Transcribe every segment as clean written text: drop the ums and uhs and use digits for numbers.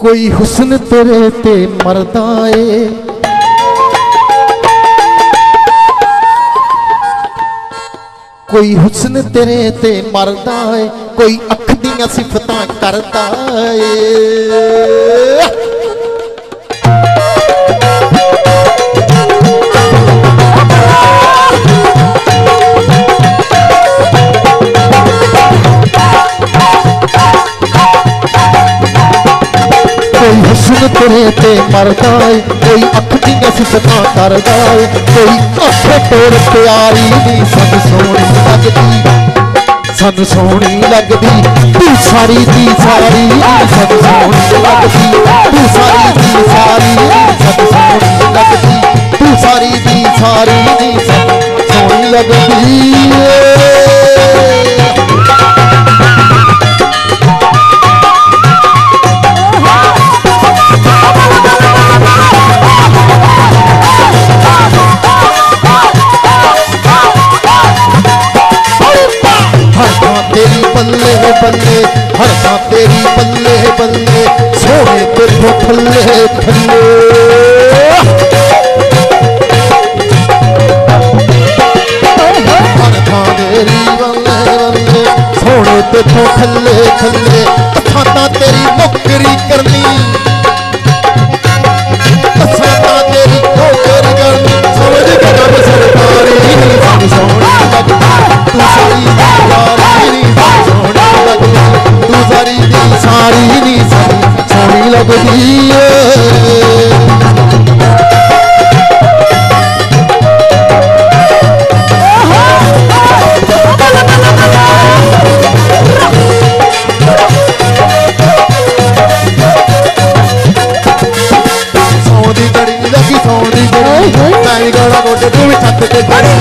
कोई हुस्न तेरे ते मरदा ए, कोई हुस्न तेरे ते मरदा है, कोई अख दियां सिफतां करदा है। कोई हुस्न तेरे ते मरदा है, कोई अख दियां सिफतां करदा है, कोई अख तोड़ प्यारी नी सन सोहनी लगदी, सन सोहनी लगदी तू सारी दी सारी, सन सोहनी लगदी तू सारी दी सारी, सन सोहनी लगदी तू सारी दी सारी, सन सोहनी लगदी। तेरी बल्ले बल्ले हर सा तेरी बल्ले बल्ले, सोने तेरे थल्ले थल्ले। हर सा तेरी बल्ले बल्ले, सोने तेरे थल्ले थल्ले। असां तेरी नौकरी करनी, असां तेरी नौकरी करनी, समझ कर सरकारी सोहनी लगदी तू सारी सारी, तू सारी दी सारी नी सोहनी लगदी सोहनी घड़ी लगी सोहनी घड़ी, मैं भी गड़ा गोटे तू भी छत ते खड़ी।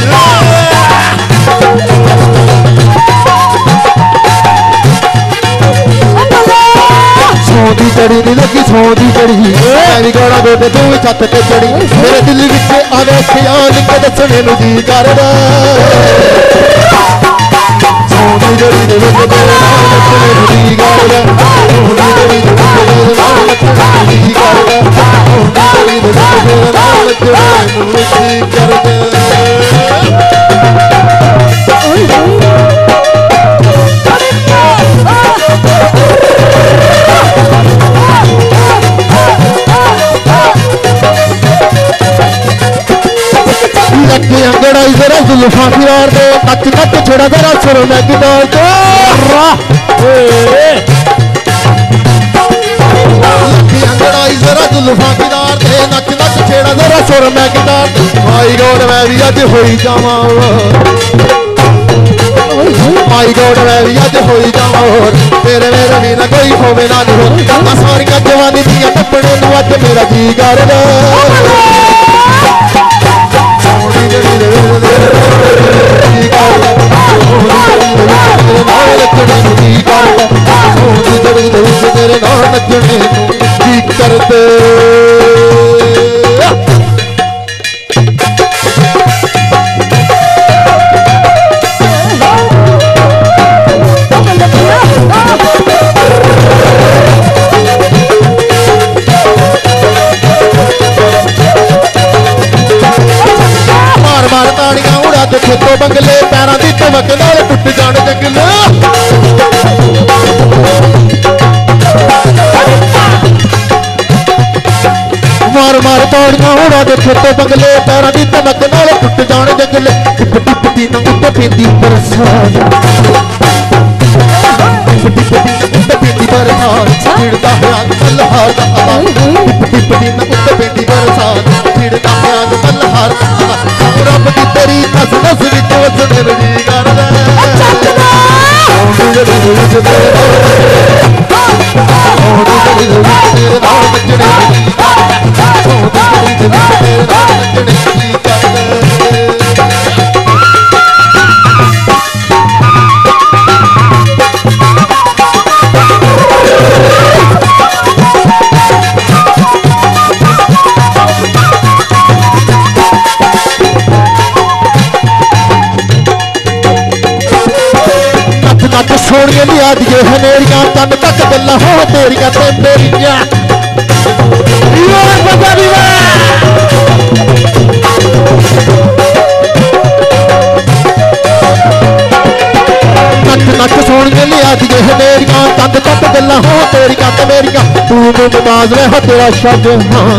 सोहनी चढ़ी नी लगी सोहनी चढ़ी, मैं भी गड़ा गोटे तू भी छत ते चढ़ी। मेरे दिल विच आवे ख्याल के दसणे नूं जी करदा, सोहनी चढ़ी दे विच तेरे नाल नचणे नूं जी करदा, सोहनी चढ़ी दे विच तेरे नाल नचणे नूं जी करदा, सोहनी चढ़ी दे विच तेरे नाल नचणे नूं जी करदा। लगे अंगड़ाई जरा जुल्फां फिरार दे, नच नच छोड़ा जरा सुर मैं गिटार दे। लगे अंगड़ाई जरा जुल्फां फिरार दे, नच नच छेड़ा जरा सुर मैं गिटार दे। माई गॉड मैं भी अज होई जावां, माई गॉड मैं भी अज होई जावां होर, तेरे मेरे भी ना कोई होवे ना नी होर। सारियां जवानी दियां टप्पणे नूं अज मेरा जी करदा, सोहनी जड़ी दे विच जी करदा, सोहनी जड़ी दे विच तेरे नाल नचणे नूं जी करदा, सोहनी जड़ी दे विच तेरे नाल नचणे नूं जी करदा। खेतों बंगले पैरों की चमक नाल टुट जाने जंगले, मार मार पौड़ियां उड़ा दे खेतों बंगले पैरों की चमक नाल टुट जाने जंगले। टिप टिप दी ना उत्ते पेंदी बरसात, टिप टिप दी ना उत्ते पेंदी बरसात, छिड़दा होया मल्हार दा आवाज़। टिप टिप दी ना उत्ते पेंदी बरसात, छिड़दा होया मल्हार दा आवाज़। रब दी तेरी नस नस विच वसणे नूं जी करदा, सोहनी जड़ी दे विच तेरे सोहनी जड़ी दे विच तेरे नाल नचणे नूं जी करदा, सोहनी जड़ी दे विच तेरे नाल नचणे नूं जी करदा। सोहणियां लिया दिए हनेरियां, तन तक गल्लां हो तेरियां ते मेरियां। नच सोनिए लिया दिए मेरिया तंद तक गल्लां हो तेरिया ते मेरिया तू मुमताज रहा तेरा शाहजहां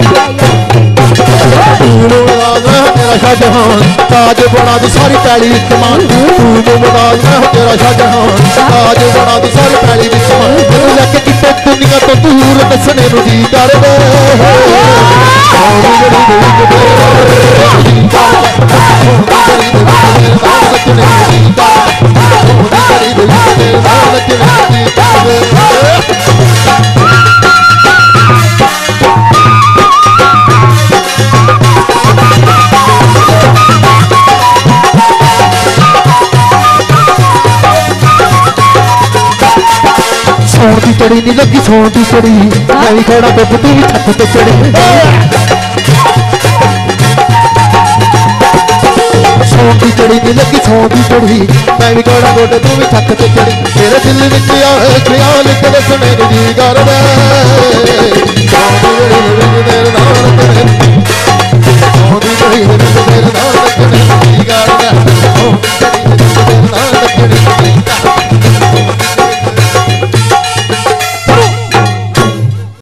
तेरा शाहजहां ताज बना दी सारी पैली विच मान तू मुमताज रहा तेरा शाहजहां ताज बना दी सारी पैली विच मान मैनूं लैके किते दुनिया तो दूर दसने नूं जी करदे सोन की चढ़ी नहीं लगी सोन की चढ़ी मैं भी खड़ा बब तू भी छत ते चढ़ी सोन की चढ़ी नहीं लगी सोन की चढ़ी मैं भी खड़ा गोडे तू भी छत ते चढ़ी तेरे दिल विच आए ख्याल एक दसने